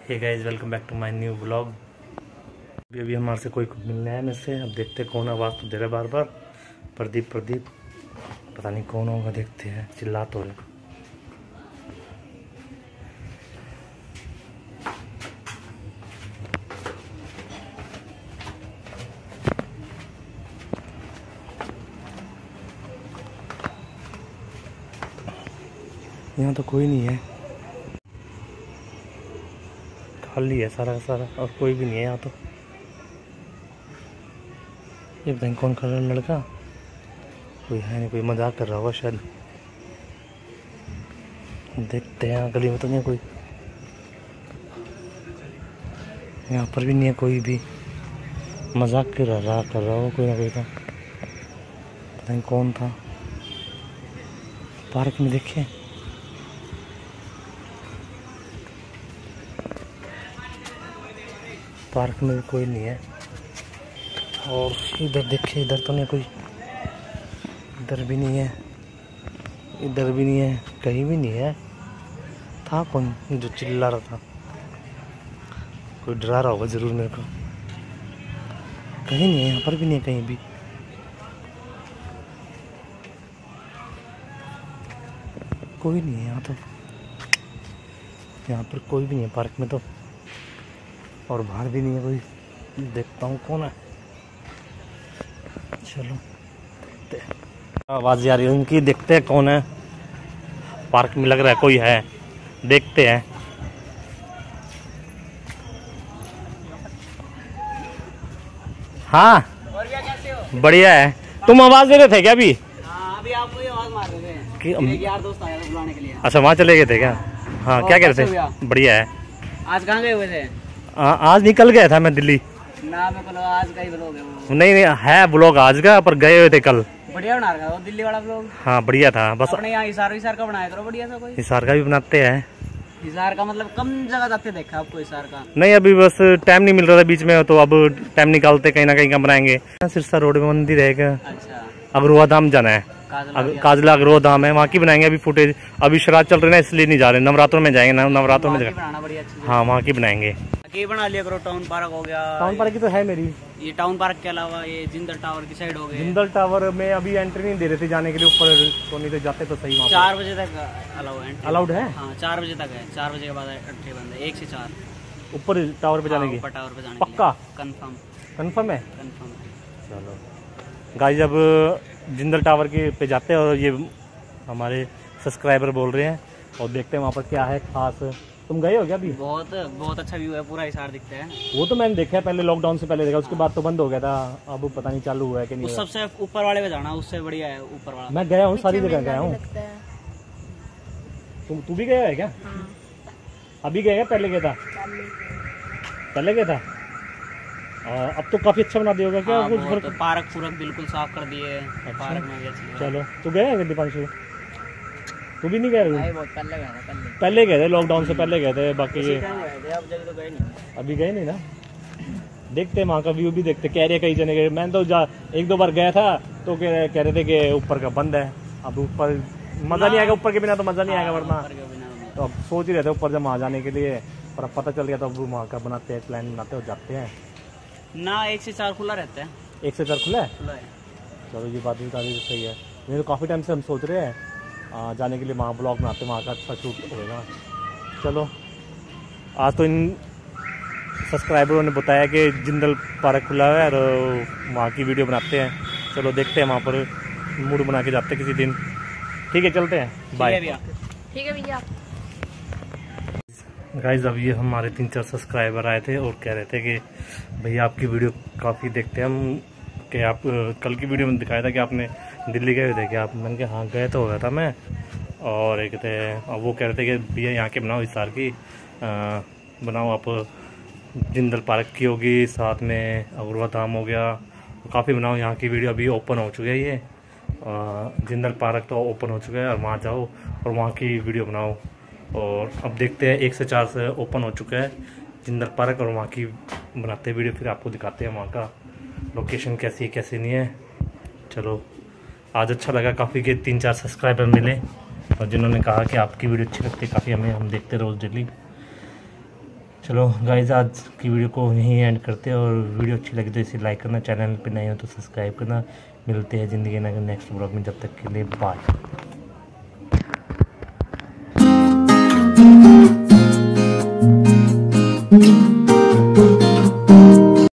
Hey guys, welcome back to my new blog. अभी हमारे से कोई मिलने आया मेरे से। अब देखते हैं कौन आवाज़ तो दे रहा है बार बार। प्रदीप पता नहीं कौन होगा, देखते हैं। चिल्ला तो रहे। यहाँ तो कोई नहीं है, खाली है सारा का सारा, और कोई भी नहीं है यहाँ तो। ये बताएं कौन खड़ा लड़का? कोई है नहीं, कोई मजाक कर रहा होगा शायद। देखते हैं, गली में तो नहीं कोई, यहाँ पर भी नहीं है कोई भी। मजाक कर रहा हो कोई ना कोई था, पता नहीं कौन था। पार्क में देखे, पार्क में भी कोई नहीं है। और इधर देखे, इधर तो नहीं कोई, इधर भी नहीं है, इधर भी नहीं है, कहीं भी नहीं है। था कौन जो चिल्ला रहा था? कोई डरा रहा होगा जरूर मेरे को। कहीं नहीं है, यहाँ पर भी नहीं है कहीं भी। कोई नहीं है यहाँ तो, यहाँ पर कोई भी नहीं है पार्क में तो। और बाहर भी नहीं है कोई। देखता हूँ कौन है, चलो देखते हैं। आवाज़ आ रही है उनकी, देखते हैं कौन है। पार्क में लग रहा है कोई है, देखते हैं। हाँ बढ़िया है। तुम आवाज़ दे रहे थे क्या अभी? अभी आपको ही आवाज़ मार रहे थे, एक यार दोस्त आया था बुलाने के लिए। अच्छा, वहाँ चले गए थे क्या? हाँ, क्या कह रहे थे? बढ़िया है। आज कहाँ गए हुए थे? आज निकल गया था मैं दिल्ली। ना मैं बोलो आज का ही ब्लॉग है वो। नहीं है ब्लॉग आज का, पर गए हुए थे कल। बढ़िया बना रखा वो दिल्ली वाला ब्लॉग। हाँ बढ़िया था। बस अपने यहाँ हिसार का बनाया करो बढ़िया सा। कोई हिसार का भी बनाते हैं। हिसार का मतलब कम जगह जाते देखा आपको हिसार का? नहीं, अभी बस टाइम नहीं मिल रहा था बीच में, तो अब टाइम निकालते कहीं ना कहीं का बनाएंगे। सिरसा रोड में मंदिर है, अच्छा अगरुआ धाम जाना है। काजला अगरुआ धाम है, वहाँ की बनाएंगे अभी फुटेज। अभी श्राद्ध चल रहे ना, इसलिए नहीं जा रहे। नवरात्रों में जाएंगे, नवरात्रों में हाँ वहाँ की बनाएंगे। बना लिया करो। टाउन पार्क हो गया। टाउन पार्क की तो है मेरी। ये टाउन पार्क के अलावा ये जिंदल टावर की साइड हो गया। जिंदल टावर में अभी एंट्री नहीं दे रहे थे जाने के लिए ऊपर, तो नहीं तो जाते तो सही। 4 बजे तक अलाउड है। हाँ 4 बजे तक है, 4 बजे के बाद एंट्री बंद है। 1 से 4 ऊपर टावर पे जाने की। टावर पे जाने पक्का कंफर्म है। चलो गाइस, अब जिंदल टावर के पे जाते हैं, और ये हमारे सब्सक्राइबर बोल रहे हैं, और देखते हैं वहाँ पर क्या है खास। तुम गए हो क्या अभी? बहुत अच्छा व्यू है, पूरा हिसार दिखता है। वो तो मैंने देखा है पहले, लॉकडाउन से पहले देखा, उसके बाद तो बंद हो गया था। अब पता नहीं चालू हुआ है कि नहीं। उस सबसे ऊपर वाले पे जाना, उससे बढ़िया है ऊपर वाला। मैं गया हूँ, सारी जगह गया हूँ। तू भी गया है क्या? अभी गया है? पहले गया था? पहले गया था। अब तो काफी अच्छा बना दिया होगा क्या? तो पार्क बिल्कुल साफ कर दिए। पार्क में चलो, तू गया है दीपांशु? तू भी नहीं गया? पहले गए थे, लॉकडाउन से पहले गए थे। बाकी अभी गए नहीं ना। देखते वहाँ का व्यू भी देखते। कह रहे कई जने गए, मैं तो 1-2 बार गया था, तो कह रहे थे कि ऊपर का बंद है। अब ऊपर मजा नहीं आएगा, ऊपर के बिना तो मजा नहीं आएगा, वरना तो अब सोच ही रहे थे ऊपर जब वहाँ जाने के लिए। पर अब पता चल गया तो अब वहाँ का बनाते हैं, प्लान बनाते हैं, जाते हैं ना। 1 से 4 खुला रहता है। 1 से 4 खुला है। चलो ये बात भी काफ़ी सही है। मेरे तो काफ़ी टाइम से हम सोच रहे हैं जाने के लिए, वहाँ ब्लॉग बनाते, वहाँ का अच्छा शूट होगा। चलो, आज तो इन सब्सक्राइबरों ने बताया कि जिंदल पार्क खुला है और वहाँ की वीडियो बनाते हैं। चलो देखते हैं, वहाँ पर मूड बना के जाते हैं किसी दिन। ठीक है, चलते हैं। बाय। ठीक है भैया। गाइस, अब ये हमारे 3-4 सब्सक्राइबर आए थे और कह रहे थे कि भैया आपकी वीडियो काफ़ी देखते हैं हम, कि आप कल की वीडियो में दिखाया था कि आपने दिल्ली गए थे क्या आप? मैंने कहा हाँ गए तो हो गया था मैं। और एक थे, अब वो कह रहे थे कि भैया यहाँ के बनाओ, हिसार की बनाओ आप। जिंदल पार्क की होगी, साथ में अगरुआ धाम हो गया, काफ़ी बनाओ। यहाँ की वीडियो अभी ओपन हो चुकी है, ये जिंदल पार्क तो ओपन हो चुका है, और वहाँ जाओ और वहाँ की वीडियो बनाओ। और अब देखते हैं, 1 से 4 से ओपन हो चुका है जिंदल पार्क, और वहाँ की बनाते हैं वीडियो, फिर आपको दिखाते हैं वहाँ का लोकेशन कैसी है कैसी नहीं है। चलो, आज अच्छा लगा काफ़ी कि 3-4 सब्सक्राइबर मिले, और जिन्होंने कहा कि आपकी वीडियो अच्छी लगती है काफ़ी, हम देखते रोज़ डेली। चलो गाइज आज की वीडियो को यहीं एंड करते हैं, और वीडियो अच्छी लगी तो इसे लाइक करना, चैनल पे नए हो तो सब्सक्राइब करना। मिलते हैं ज़िंदगी ना नेक्स्ट ब्लॉग में, जब तक के लिए बाय।